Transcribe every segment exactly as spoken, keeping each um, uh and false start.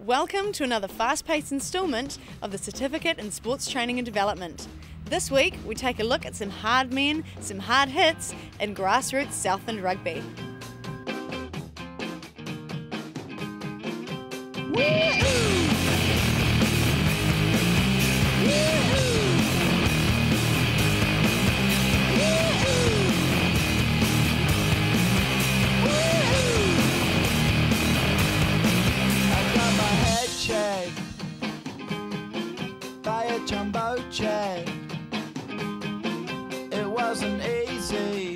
Welcome to another fast-paced instalment of the Certificate in Sports Training and Development. This week we take a look at some hard men, some hard hits in grassroots Southland rugby. By a jumbo jet, it wasn't easy,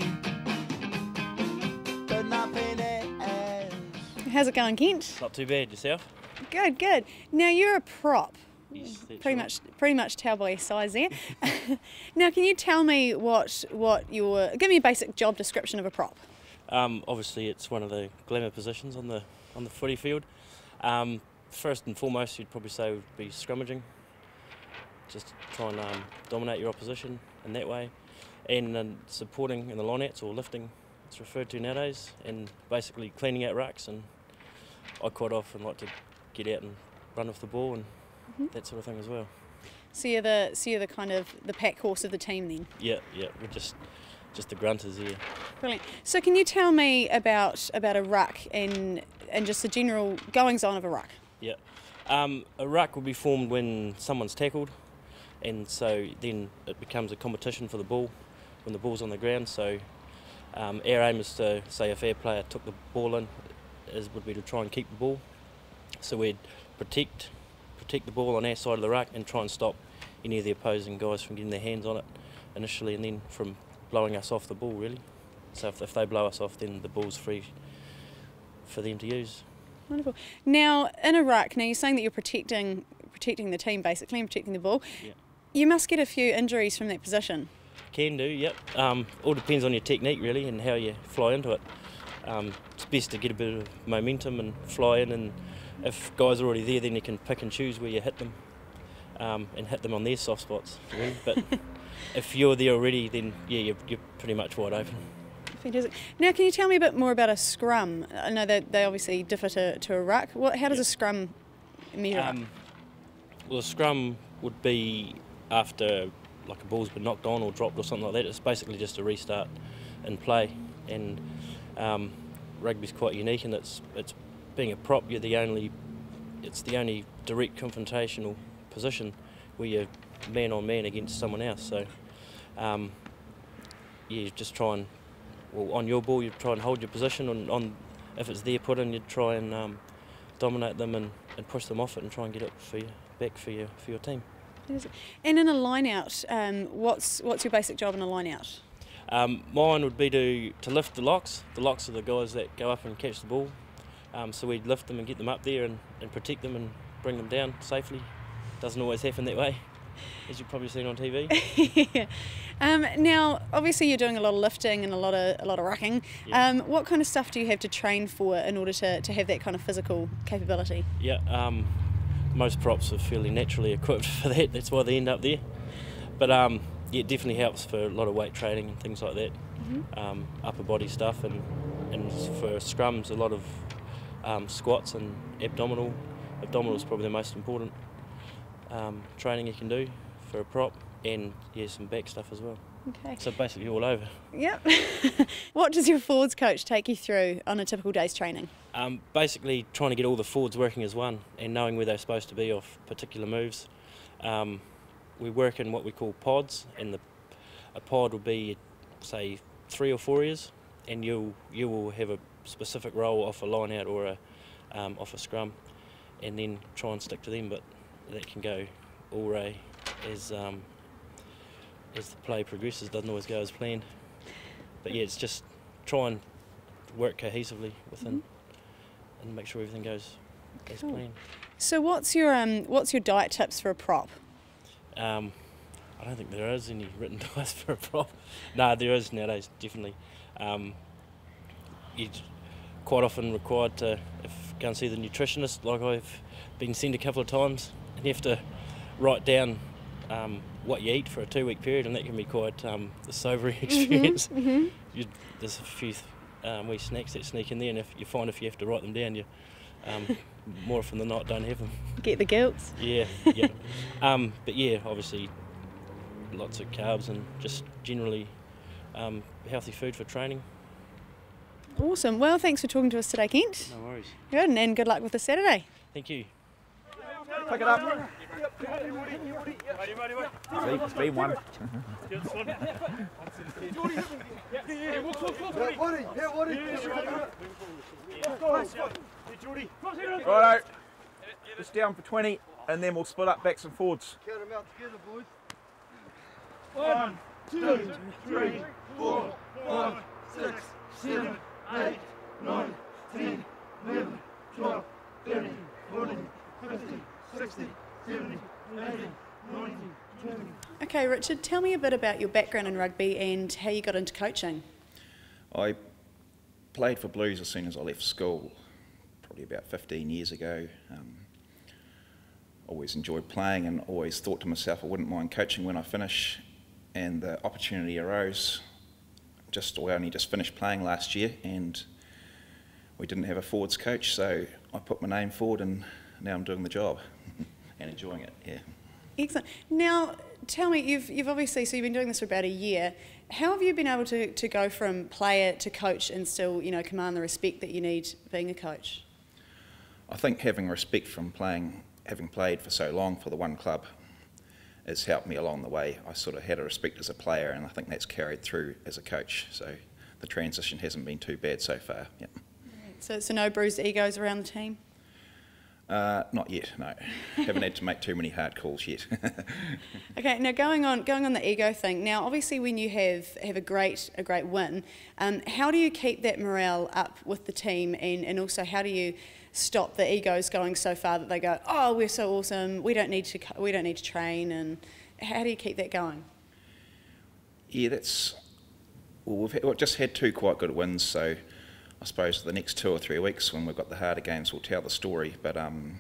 but nothing is. How's it going, Kent? Not too bad. Yourself? Good, good. Now you're a prop. Yes, that's pretty right. much, pretty much tell by your size there. Now, can you tell me what what your give me a basic job description of a prop? Um, obviously, it's one of the glamour positions on the on the footy field. Um, first and foremost, you'd probably say would be scrummaging. Just to try and um, dominate your opposition in that way, and then supporting in the lineouts or lifting, it's referred to nowadays, and basically cleaning out rucks. And I quite often like to get out and run off the ball and mm-hmm. that sort of thing as well. So you're the so you're the kind of the pack horse of the team then. Yeah, yeah, we're just just the grunters here. Brilliant. So can you tell me about about a ruck and and just the general goings on of a ruck? Yeah, um, a ruck will be formed when someone's tackled. And so then it becomes a competition for the ball when the ball's on the ground. So um, our aim is to, say if our player took the ball in, is would be to try and keep the ball. So we'd protect protect the ball on our side of the ruck and try and stop any of the opposing guys from getting their hands on it initially, and then from blowing us off the ball really. So if, if they blow us off, then the ball's free for them to use. Wonderful. Now in a ruck, now you're saying that you're protecting protecting the team basically and protecting the ball. Yeah. You must get a few injuries from that position. Can do, yep. Um, all depends on your technique really and how you fly into it. Um, it's best to get a bit of momentum and fly in, and if guys are already there, then you can pick and choose where you hit them um, and hit them on their soft spots. Really. But if you're there already, then yeah, you're, you're pretty much wide open. Fantastic. Now, can you tell me a bit more about a scrum? I know that they obviously differ to, to a ruck. What, how does yep. a scrum measure up? Um, well, a scrum would be after like a ball's been knocked on or dropped or something like that. It's basically just a restart in play, and um, rugby's quite unique, and it's it's being a prop. You're the only it's the only direct confrontational position where you're man on man against someone else. So um, you just try and well on your ball you try and hold your position, on, on if it's there put in you try and um, dominate them and, and push them off it and try and get it for you, back for your for your team. And in a line out, um, what's what's your basic job in a line out? Um, mine would be to, to lift the locks. The locks are the guys that go up and catch the ball. Um, so we'd lift them and get them up there and, and protect them and bring them down safely. Doesn't always happen that way, as you've probably seen on T V. yeah. um, now, obviously, you're doing a lot of lifting and a lot of a lot of rucking. Yeah. Um, what kind of stuff do you have to train for in order to, to have that kind of physical capability? Yeah. Um, Most props are fairly naturally equipped for that, that's why they end up there. But um, yeah, it definitely helps for a lot of weight training and things like that, mm-hmm. um, upper body stuff, and, and for scrums a lot of um, squats and abdominal. Abdominal is probably the most important um, training you can do for a prop, and yeah, some back stuff as well. Okay. So basically all over. Yep. What does your forwards coach take you through on a typical day's training? Um, basically trying to get all the forwards working as one and knowing where they're supposed to be off particular moves. Um, we work in what we call pods, and the, a pod will be, say, three or four years, and you'll, you will have a specific role off a line out or a, um, off a scrum, and then try and stick to them, but that can go all way as, um, as the play progresses. Doesn't always go as planned. But yeah, it's just try and work cohesively within mm-hmm. and make sure everything goes as cool. planned. So what's your um what's your diet tips for a prop? Um, I don't think there is any written diets for a prop. No, there is nowadays, definitely. Um, you're quite often required to if go and see the nutritionist, like I've been sent a couple of times, and you have to write down um, what you eat for a two-week period, and that can be quite um, a sobering experience. Mm-hmm, mm-hmm. You, there's a few um, wee snacks that sneak in there, and if you find if you have to write them down, you um, more often than not don't have them. Get the guilt. Yeah, yeah. um, but yeah, obviously lots of carbs and just generally um, healthy food for training. Awesome. Well, thanks for talking to us today, Kent. No worries. Good, and good luck with the Saturday. Thank you. Pick it up. Speed, speed one. Righto. Just down for twenty, and then we'll split up backs and forwards. Count them out together, boys. One, two, three, four, five, six, seven, eight, nine, ten, eleven, twelve, thirteen, fourteen, fifteen, sixteen, seventeen, eighteen, nineteen, twenty. Okay, Richard, tell me a bit about your background in rugby and how you got into coaching. I played for Blues as soon as I left school, probably about fifteen years ago. Um, always enjoyed playing and always thought to myself I wouldn't mind coaching when I finish, and the opportunity arose. Just I only just finished playing last year and we didn't have a forwards coach, so I put my name forward and now I'm doing the job and enjoying it, yeah. Excellent. Now, tell me, you've you've obviously, so you've been doing this for about a year. How have you been able to, to go from player to coach and still, you know, command the respect that you need being a coach? I think having respect from playing, having played for so long for the one club, has helped me along the way. I sort of had a respect as a player, and I think that's carried through as a coach. So the transition hasn't been too bad so far. Yep. So, so no bruised egos around the team? Uh, not yet, no. Haven't had to make too many hard calls yet. Okay, now going on going on the ego thing. Now, obviously, when you have, have a great a great win, um, how do you keep that morale up with the team, and, and also how do you stop the egos going so far that they go, oh, we're so awesome, we don't need to we don't need to train, and how do you keep that going? Yeah, that's well, we've, had, we've just had two quite good wins, so I suppose the next two or three weeks when we've got the harder games we'll tell the story, but um,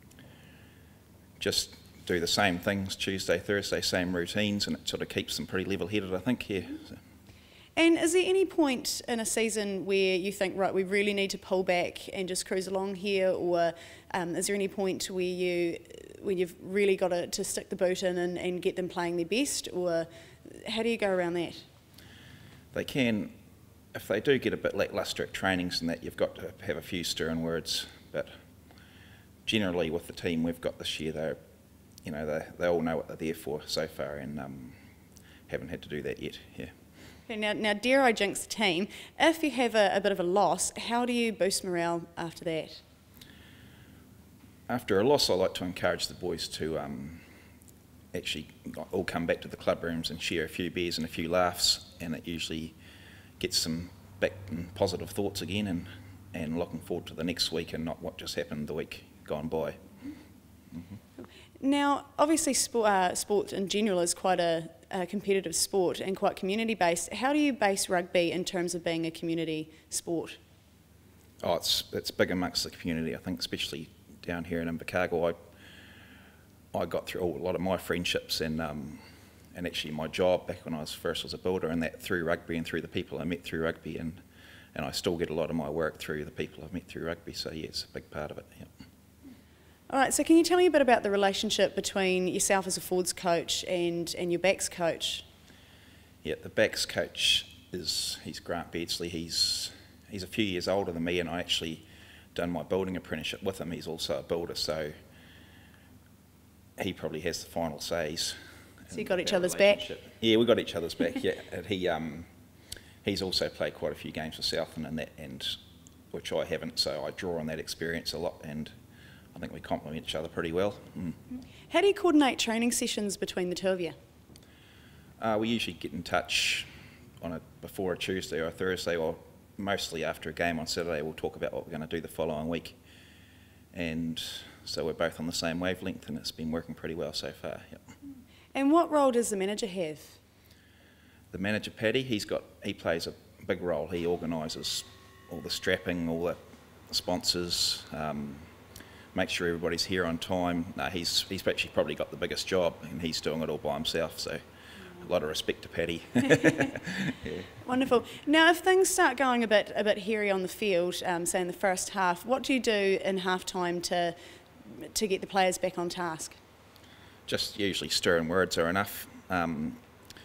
just do the same things Tuesday, Thursday, same routines, and it sort of keeps them pretty level-headed, I think, yeah. So. And is there any point in a season where you think, right, we really need to pull back and just cruise along here, or um, is there any point where you where you've really got to, to stick the boot in and, and get them playing their best, or how do you go around that? They can, if they do get a bit lacklustre at trainings and that, you've got to have a few stirring words, but generally with the team we've got this year, they you know, they, they all know what they're there for so far, and um, haven't had to do that yet, yeah. Okay, now, now, dare I jinx the team, if you have a, a bit of a loss, how do you boost morale after that? After a loss, I like to encourage the boys to um, actually all come back to the club rooms and share a few beers and a few laughs, and it usually gets them back in positive thoughts again, and, and looking forward to the next week and not what just happened the week gone by. Mm-hmm. Now, obviously sport, uh, sport in general is quite a, a competitive sport and quite community-based. How do you base rugby in terms of being a community sport? Oh, it's it's big amongst the community, I think, especially down here in Invercargill. I I got through a lot of my friendships and um, and actually my job back when I was first as a builder, and that through rugby and through the people I met through rugby, and, and I still get a lot of my work through the people I've met through rugby, so yeah, it's a big part of it. Yep. All right, so can you tell me a bit about the relationship between yourself as a forwards coach and, and your backs coach? Yeah, the backs coach is, he's Grant Beardsley. He's he's a few years older than me, and I actually done my building apprenticeship with him. He's also a builder, so he probably has the final says. So you got each other's back? Yeah, we got each other's back, yeah. And he um he's also played quite a few games for Southland and that, and which I haven't, so I draw on that experience a lot, and I think we complement each other pretty well. Mm. How do you coordinate training sessions between the two of you? Uh, we usually get in touch on a before a Tuesday or a Thursday, or mostly after a game on Saturday. We'll talk about what we're going to do the following week, and so we're both on the same wavelength, and it's been working pretty well so far. Yep. And what role does the manager have? The manager, Paddy, he's got he plays a big role. He organises all the strapping, all the sponsors. Um, make sure everybody's here on time. No, he's he's actually probably got the biggest job, and he's doing it all by himself. So a lot of respect to Paddy. Yeah. Wonderful. Now, if things start going a bit a bit hairy on the field, um, say in the first half, what do you do in half time to to get the players back on task? Just usually stirring words are enough. Um,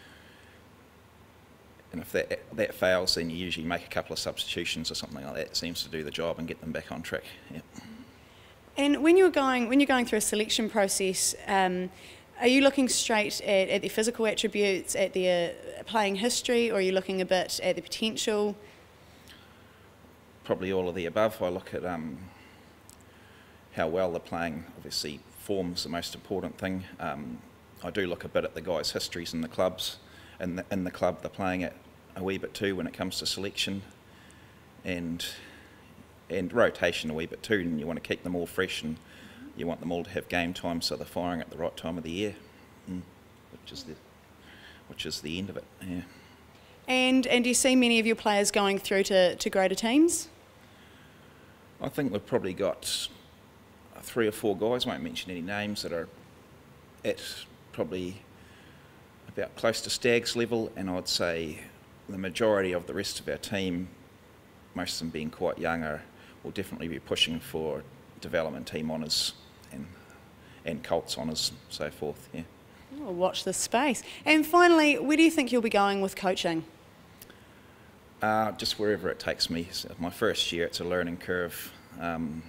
and if that that fails, then you usually make a couple of substitutions or something like that. It seems to do the job and get them back on track. Yep. And when you're going when you're going through a selection process, um, are you looking straight at, at the physical attributes, at their playing history, or are you looking a bit at the potential? Probably all of the above. I look at um, how well they're playing. Obviously, form's the most important thing. Um, I do look a bit at the guys' histories in the clubs, and the, in the club they're playing it a wee bit too when it comes to selection, and and rotation a wee bit too. And you want to keep them all fresh, and you want them all to have game time, so they're firing at the right time of the year, mm, which is the which is the end of it. Yeah. And and do you see many of your players going through to, to greater teams? I think we've probably got three or four guys, won't mention any names, that are at probably about close to Stags level, and I'd say the majority of the rest of our team, most of them being quite young, are, will definitely be pushing for development team honours and and Colts honours, so forth. Yeah. We'll watch this space. And finally, where do you think you'll be going with coaching? Uh, just wherever it takes me. So my first year, it's a learning curve. Um,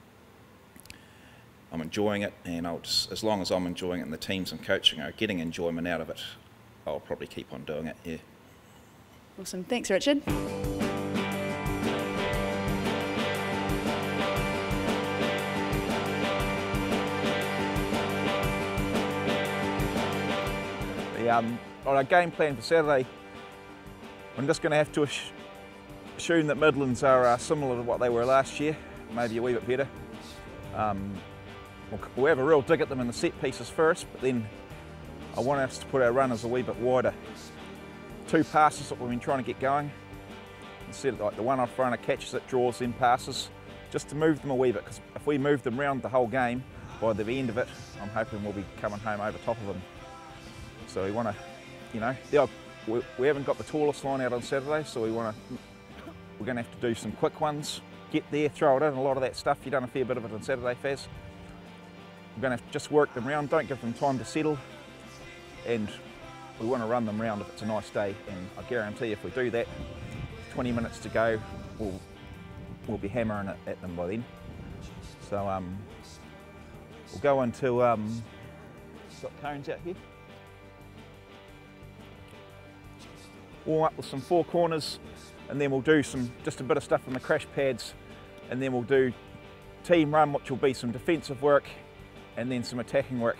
I'm enjoying it, and I'll just, as long as I'm enjoying it and the teams I'm coaching are getting enjoyment out of it, I'll probably keep on doing it. Yeah. Awesome. Thanks, Richard. Um, on our game plan for Saturday, I'm just going to have to assume that Midlands are uh, similar to what they were last year, maybe a wee bit better. Um, we'll, we'll have a real dig at them in the set pieces first, but then I want us to put our runners a wee bit wider. Two passes that we've been trying to get going, instead of like the one off runner catches it, draws in passes, just to move them a wee bit, because if we move them round the whole game, by the end of it, I'm hoping we'll be coming home over top of them. So we want to, you know, yeah, we, we haven't got the tallest line out on Saturday, so we want to, we're going to have to do some quick ones, get there, throw it in, a lot of that stuff. You've done a fair bit of it on Saturday, Faz. We're going to have to just work them round, don't give them time to settle, and we want to run them round if it's a nice day. And I guarantee if we do that, twenty minutes to go, we'll, we'll be hammering it at them by then. So um, we'll go into, um, got cones out here. Warm up with some four corners, and then we'll do some just a bit of stuff on the crash pads, and then we'll do team run, which will be some defensive work and then some attacking work.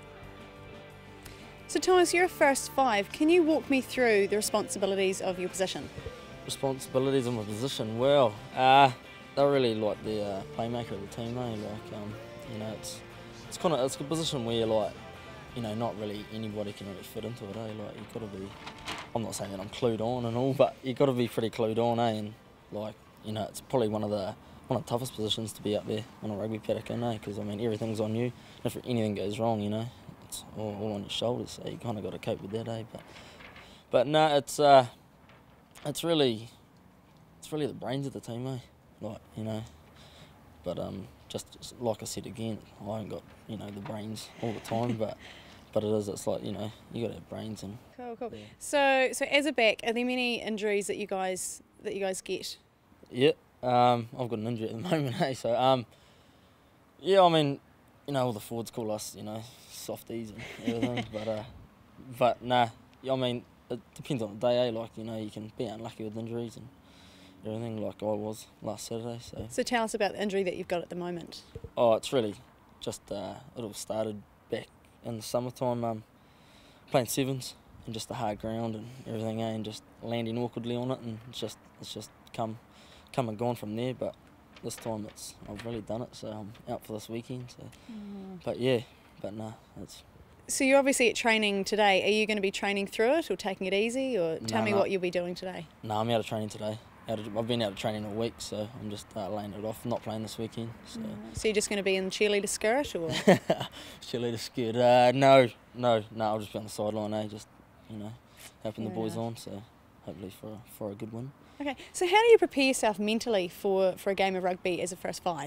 So Thomas, you're a first five. Can you walk me through the responsibilities of your position? Responsibilities of my position? Well, uh, they're really like the uh, playmaker of the team, eh? Like, um, you know, it's it's kind of it's a position where like, you know, not really anybody can really fit into it, eh? Like, you've got to be. I'm not saying that I'm clued on and all, but you've got to be pretty clued on, eh? And like, you know, it's probably one of the one of the toughest positions to be up there on a rugby paddock, eh? Because I mean, everything's on you. If anything goes wrong, you know, it's all, all on your shoulders. So you kind of got to cope with that, eh? But but no, it's uh, it's really it's really the brains of the team, eh? Like, you know, but um, just like I said again, I haven't got, you know, the brains all the time, but. But it is, it's like, you know, you got to have brains and... Cool, cool. Yeah. So, so as a back, are there many injuries that you guys that you guys get? Yeah, um, I've got an injury at the moment, eh? So, um, yeah, I mean, you know, all the forwards call us, you know, softies and everything, but, uh, but nah, I mean, it depends on the day, eh? Like, you know, you can be unlucky with injuries and everything, like I was last Saturday, so... So tell us about the injury that you've got at the moment. Oh, it's really just, uh, it all started back in the summertime, um, playing sevens and just the hard ground and everything, eh, and just landing awkwardly on it, and it's just it's just come come and gone from there. But this time it's I've really done it, so I'm out for this weekend. So, mm. But yeah, but nah, it's. So you're obviously at training today. Are you going to be training through it or taking it easy, or tell nah, me nah. what you'll be doing today? No, nah, I'm out of training today. Out of, I've been out of training all week, so I'm just uh, laying it off. Not playing this weekend. So, mm. So you're just going to be in cheerleader skirt, or cheerleader skirt? Uh, no, no, no. I'll just be on the sideline, eh? Just, you know, helping Fair the boys enough. on. So hopefully for a, for a good win. Okay, so how do you prepare yourself mentally for, for a game of rugby as a first five?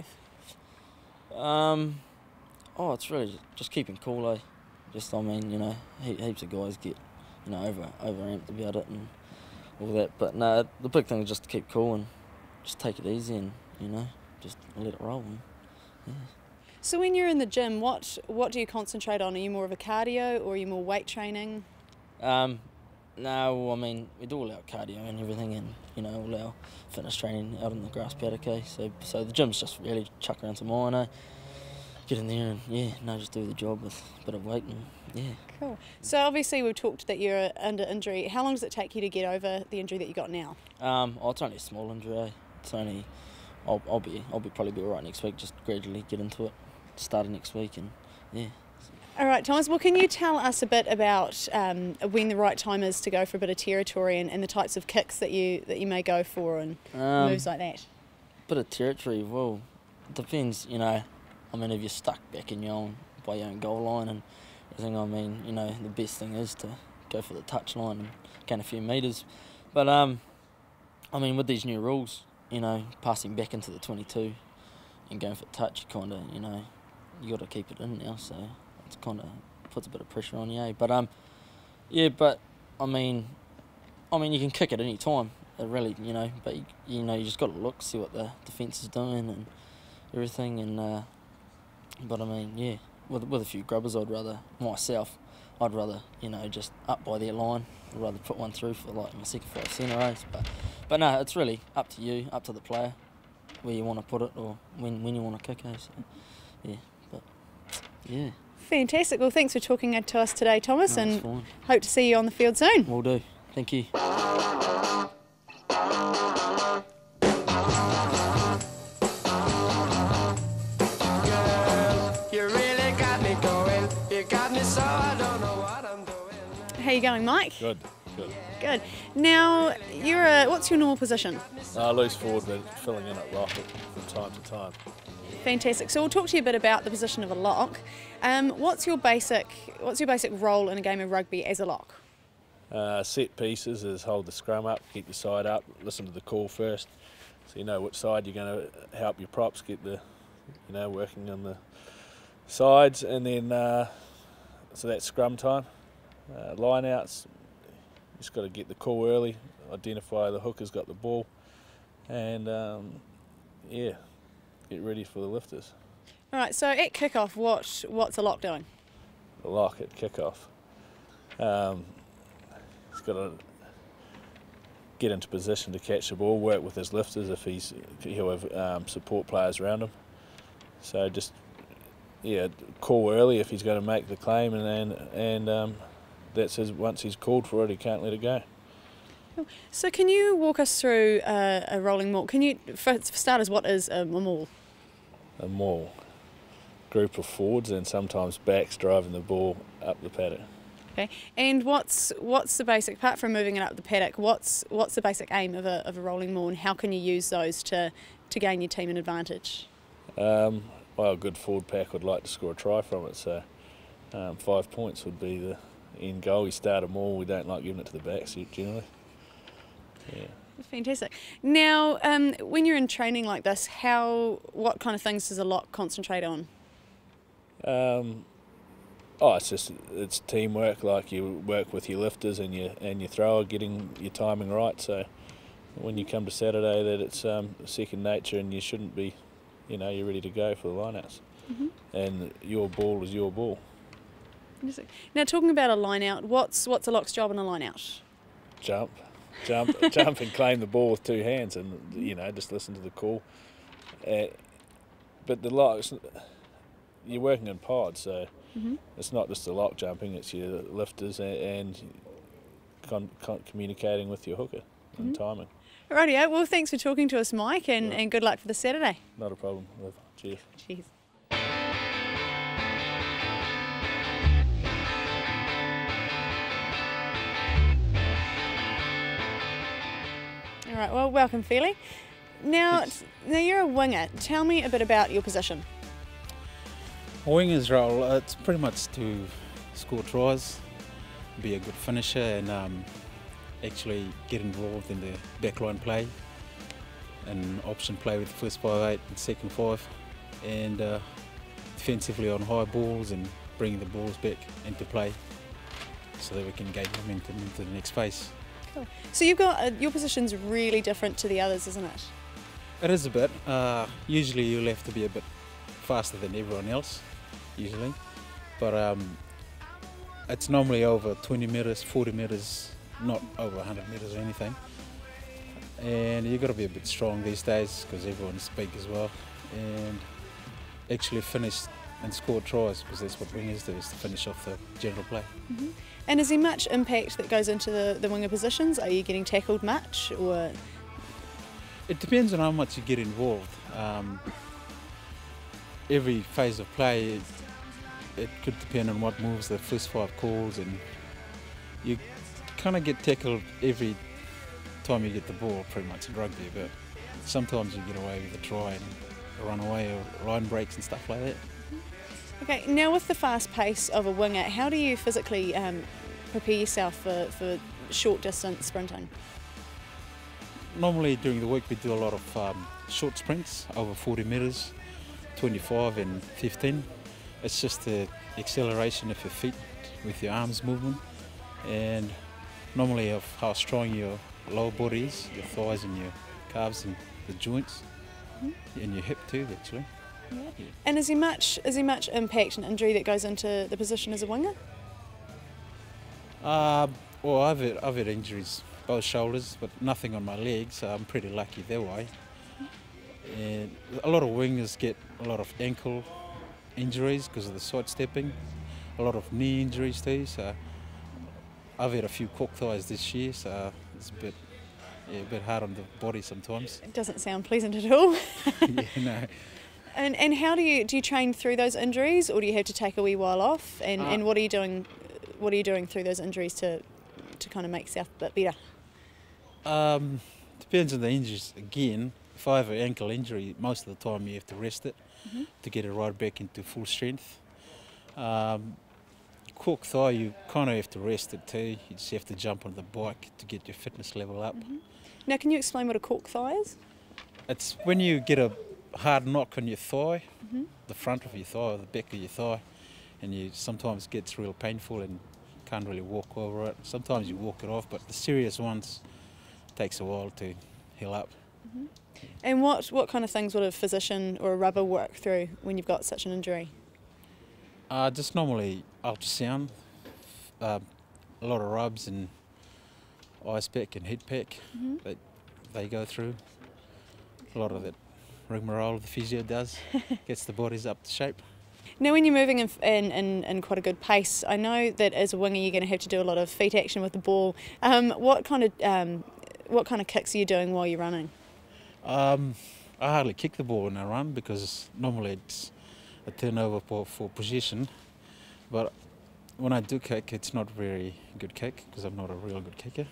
Um, oh, it's really just keeping cool, eh? Just, I mean, you know, he, heaps of guys get, you know, over over amped about it and all that. But no, the big thing is just to keep cool and just take it easy and, you know, just let it roll. And, yeah. So when you're in the gym, what what do you concentrate on? Are you more of a cardio or are you more weight training? Um, no, I mean, we do all our cardio and everything, and you know, all our fitness training out on the grass paddock. Eh? So, so the gym's just really chuck around some iron, eh? Get in there and yeah, no, just do the job with a bit of weight and yeah. Cool. So obviously we've talked that you're under injury. How long does it take you to get over the injury that you got now? Um, oh, it's only a small injury. Eh? It's only, I'll, I'll be, I'll be probably be all right next week. Just gradually get into it, starting next week, and yeah. All right, Thomas, well, can you tell us a bit about um, when the right time is to go for a bit of territory and, and the types of kicks that you that you may go for and Um, moves like that? Bit of territory, well, it depends, you know. I mean, if you're stuck back in your own, by your own goal line and everything, I mean, you know, the best thing is to go for the touch line and gain a few metres. But, um, I mean, with these new rules, you know, passing back into the twenty-two and going for touch, kind of, you know, you got to keep it in now, so it's kind of puts a bit of pressure on you, eh? But, um, yeah, but, I mean, I mean, you can kick at any time, it really, you know, but, you, you know, you just got to look, see what the defence is doing and everything, and, uh, but, I mean, yeah, with, with a few grubbers, I'd rather, myself, I'd rather, you know, just up by their line, I'd rather put one through for, like, my second five centre race, but, but no, it's really up to you, up to the player, where you want to put it or when, when you want to kick, eh? So, yeah, but, yeah. Fantastic. Well, thanks for talking to us today, Thomas, No, and it's fine. hope to see you on the field soon. Will do. Thank you. You really got me going. You got me so I don't know what I'm doing. How you going, Mike? Good, good. Good. Now, you're a, what's your normal position? Uh, loose forward, but filling in at lock from time to time. Fantastic. So we'll talk to you a bit about the position of a lock. Um, what's your basic What's your basic role in a game of rugby as a lock? Uh, set pieces is hold the scrum up, keep your side up, listen to the call first, so you know which side you're going to help your props get the, you know, working on the sides, and then uh, so that's scrum time. Uh, line outs, just got to get the call early, identify the hooker's got the ball, and um, yeah, get ready for the lifters. All right. So at kickoff, what what's a lock doing? The lock at kickoff. Um, he's got to get into position to catch the ball, work with his lifters if he's he'll have um, support players around him. So just yeah, call early if he's going to make the claim, and and, and um, that's his. Once he's called for it, he can't let it go. So can you walk us through uh, a rolling maul? Can you, for, for starters, what is a maul? A maul, group of forwards and sometimes backs driving the ball up the paddock. Okay. And what's what's the basic, apart from moving it up the paddock, what's what's the basic aim of a of a rolling maul, and how can you use those to to gain your team an advantage? Um, well, a good forward pack would like to score a try from it, so um, five points would be the end goal. We start a maul, we don't like giving it to the backs generally. Yeah. Fantastic. Now, um, when you're in training like this, how what kind of things does a lock concentrate on? Um, oh, it's just it's teamwork. Like you work with your lifters and your and your thrower, getting your timing right. So when you come to Saturday, that it's um, second nature, and you shouldn't be, you know, you're ready to go for the lineouts. Mm-hmm. And your ball is your ball. Fantastic. Now, talking about a line out, what's what's a lock's job in a line out? Jump. Jump, jump, and claim the ball with two hands, and you know, just listen to the call. Uh, but the locks, you're working in pods, so mm-hmm. it's not just the lock jumping; it's your lifters and, and con, con, communicating with your hooker mm-hmm. and timing. Rightio. Well, thanks for talking to us, Mike, and, Yeah. and good luck for the Saturday. Not a problem. Cheers. Cheers. All right, well, welcome, Feely. Now, now you're a winger. Tell me a bit about your position. A winger's role, uh, it's pretty much to score tries. be a good finisher and um, actually get involved in the backline play and option play with the first five eight and second five, and uh, defensively on high balls and bringing the balls back into play so that we can gain momentum into the next phase. Cool. So you've got uh, your position's really different to the others, isn't it? It is a bit. Uh, usually you'll have to be a bit faster than everyone else, usually, but um, it's normally over twenty metres, forty metres, not over one hundred metres or anything. And you've got to be a bit strong these days because everyone's big as well, and actually finish and score tries, because that's what wingers do, is to finish off the general play. Mm-hmm. And is there much impact that goes into the, the winger positions? Are you getting tackled much, or...? It depends on how much you get involved. Um, every phase of play, it, it could depend on what moves the first five calls, and you kind of get tackled every time you get the ball, pretty much in rugby, but sometimes you get away with a try and run away or line breaks and stuff like that. Okay, now with the fast pace of a winger, how do you physically um, prepare yourself for, for short distance sprinting? Normally during the week we do a lot of um, short sprints over forty metres, twenty-five and fifteen. It's just the acceleration of your feet with your arms movement, and normally of how strong your lower body is, your thighs and your calves and the joints, mm-hmm. and your hip too actually. Yeah. Yeah. And is there much is there much impact and injury that goes into the position as a winger? Uh, well, I've had, I've had injuries, both shoulders, but nothing on my legs, so I'm pretty lucky that way. And a lot of wingers get a lot of ankle injuries because of the sidestepping, a lot of knee injuries too, so I've had a few cork thighs this year, so it's a bit, yeah, a bit hard on the body sometimes. It doesn't sound pleasant at all. Yeah, no. And and how do you do you train through those injuries, or do you have to take a wee while off? And, uh, and what are you doing? What are you doing through those injuries to to kind of make yourself a bit better? Um, depends on the injuries. Again, if I have an ankle injury, most of the time you have to rest it mm-hmm. to get it right back into full strength. Um, cork thigh, you kind of have to rest it too. You just have to jump on the bike to get your fitness level up. Mm-hmm. Now, can you explain what a cork thigh is? It's when you get a hard knock on your thigh, mm-hmm. the front of your thigh or the back of your thigh, and you sometimes gets real painful and can't really walk over it. Sometimes you walk it off, but the serious ones takes a while to heal up. Mm-hmm. And what, what kind of things would a physician or a rubber work through when you've got such an injury? Uh, just normally ultrasound, uh, a lot of rubs and ice pack and heat pack mm-hmm. that they go through. A lot of that rigmarole the physio does, gets the bodies up to shape. Now when you're moving in, in, in, in quite a good pace, I know that as a winger you're going to have to do a lot of feet action with the ball. Um, what kind of um, what kind of kicks are you doing while you're running? Um, I hardly kick the ball when I run because normally it's a turnover for, for possession, but when I do kick it's not a very good kick because I'm not a real good kicker.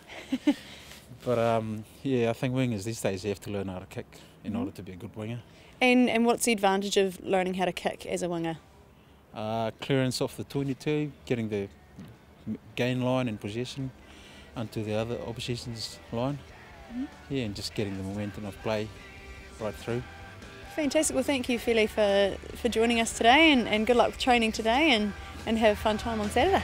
But um, yeah, I think wingers these days you have to learn how to kick in mm-hmm. order to be a good winger. And and what's the advantage of learning how to kick as a winger? Uh, clearance off the twenty-two, getting the gain line and possession onto the other opposition's line. Mm-hmm. Yeah, and just getting the momentum of play right through. Fantastic. Well, thank you, Philly, for, for joining us today, and, and good luck with training today, and, and have a fun time on Saturday.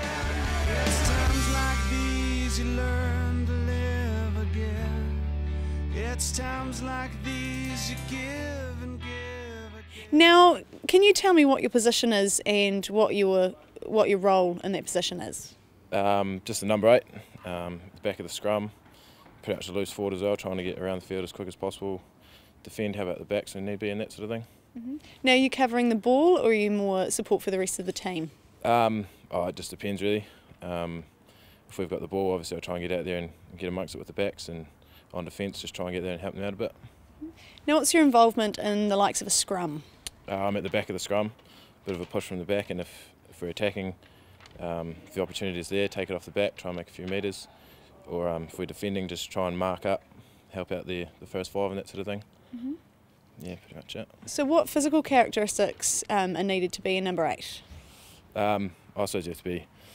It's times like these you learn to live again. It's times like these you give and give again. Now, can you tell me what your position is and what your what your role in that position is? Um, just the number eight, um, the back of the scrum, pretty much a loose forward as well, trying to get around the field as quick as possible, defend, have it at the back so need be, and that sort of thing. Mm-hmm. Now, are you covering the ball, or are you more support for the rest of the team? Um, oh, it just depends really. Um, if we've got the ball, obviously I'll try and get out there and get amongst it with the backs, and on defence just try and get there and help them out a bit. Now, what's your involvement in the likes of a scrum? Uh, I'm at the back of the scrum, bit of a push from the back, and if, if we're attacking, um, if the opportunity is there, take it off the back, try and make a few metres, or um, if we're defending, just try and mark up, help out the, the first five and that sort of thing. Mm-hmm. Yeah, pretty much it. So what physical characteristics um, are needed to be a number eight? Um, I suppose you have to be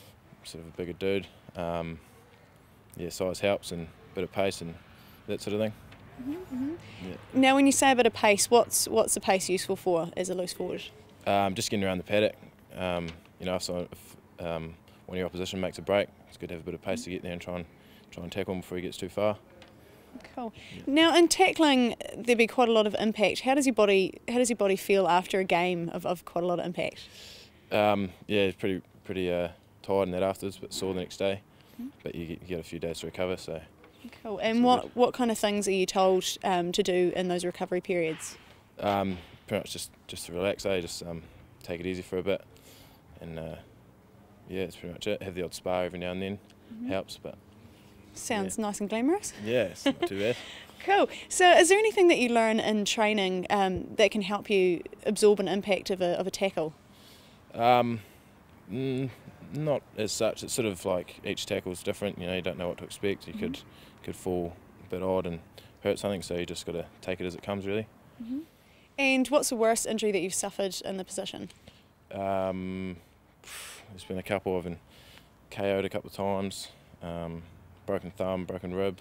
sort of a bigger dude. Um, yeah, size helps and a bit of pace and that sort of thing. Mm-hmm. Yeah. Now, when you say a bit of pace, what's what's the pace useful for as a loose forward? Um, just getting around the paddock. Um, you know, so if um, one of your opposition makes a break, it's good to have a bit of pace to get there and try and try and tackle him before he gets too far. Cool. Now, in tackling, there'd be quite a lot of impact. How does your body How does your body feel after a game of, of quite a lot of impact? Um, yeah, it's pretty pretty uh, tired and that afterwards, but sore the next day. Mm-hmm. But you get, you get a few days to recover. So. Cool. And what, what kind of things are you told um, to do in those recovery periods? Um, pretty much just just to relax. Eh? Just um, take it easy for a bit, and uh, yeah, that's pretty much it. Have the odd spar every now and then, Mm-hmm. helps. But Sounds yeah. nice and glamorous. Yeah, it's not too bad. Cool. So, is there anything that you learn in training um, that can help you absorb an impact of a of a tackle? Um, mm, not as such. It's sort of like each tackle is different. You know, you don't know what to expect. You mm-hmm. could could fall a bit odd and hurt something. So you just got to take it as it comes, really. Mm-hmm. And what's the worst injury that you've suffered in the position? Um, there's been a couple. I've been K O'd a couple of times. Um, broken thumb, broken rib.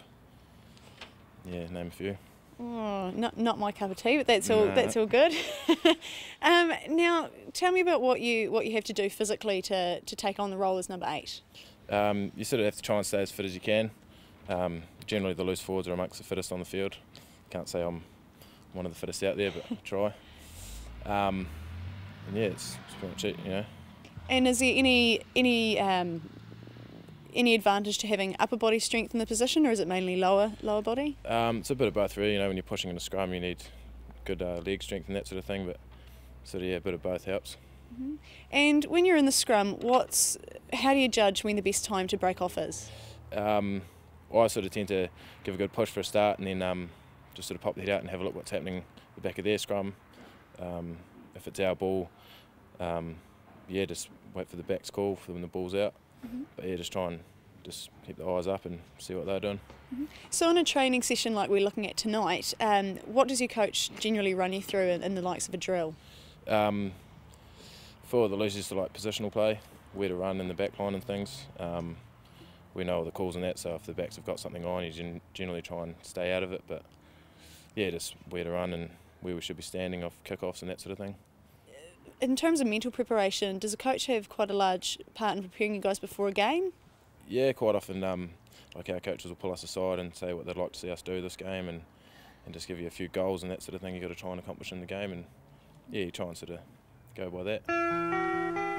Yeah, name a few. Oh, not not my cup of tea, but that's all. No. That's all good. um, now, tell me about what you what you have to do physically to to take on the role as number eight. Um, you sort of have to try and stay as fit as you can. Um, generally, the loose forwards are amongst the fittest on the field. Can't say I'm one of the fittest out there, but I try. Um, and yeah, it's, it's pretty much it, you know. And is there any any um, any advantage to having upper body strength in the position, or is it mainly lower lower body? Um, it's a bit of both, really. You know, when you're pushing in a scrum, you need good uh, leg strength and that sort of thing. But sort of yeah, a bit of both helps. Mm-hmm. And when you're in the scrum, what's how do you judge when the best time to break off is? Um, well, I sort of tend to give a good push for a start, and then um, just sort of pop the head out and have a look what's happening at the back of their scrum. Um, if it's our ball, um, yeah, just wait for the back's call for when the ball's out. Mm-hmm. But yeah, just try and just keep the eyes up and see what they're doing. Mm-hmm. So in a training session like we're looking at tonight, um, what does your coach generally run you through in, in the likes of a drill? Um, for the loose, just like positional play, where to run in the back line and things. Um, we know all the calls and that, so if the backs have got something on, you gen generally try and stay out of it. But yeah, just where to run and where we should be standing off kick-offs and that sort of thing. In terms of mental preparation, does a coach have quite a large part in preparing you guys before a game? Yeah, quite often, um, like our coaches will pull us aside and say what they'd like to see us do this game, and, and just give you a few goals and that sort of thing you've got to try and accomplish in the game, and yeah, you try and sort of go by that.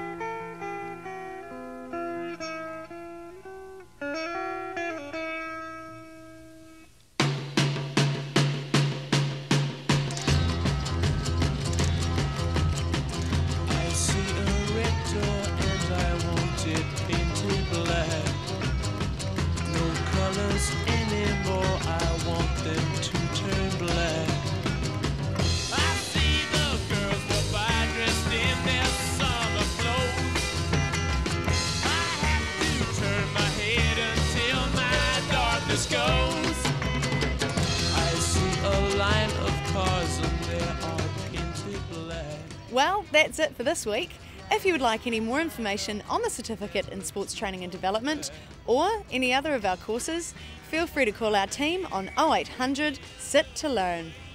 Anymore, I want them to turn black. I see the girls go by dressed in their summer clothes. I have to turn my head until my darkness goes. I see a line of cars and they are painted black. Well, that's it for this week. If you would like any more information on the Certificate in Sports Training and Development or any other of our courses, feel free to call our team on oh eight hundred, S I T to learn.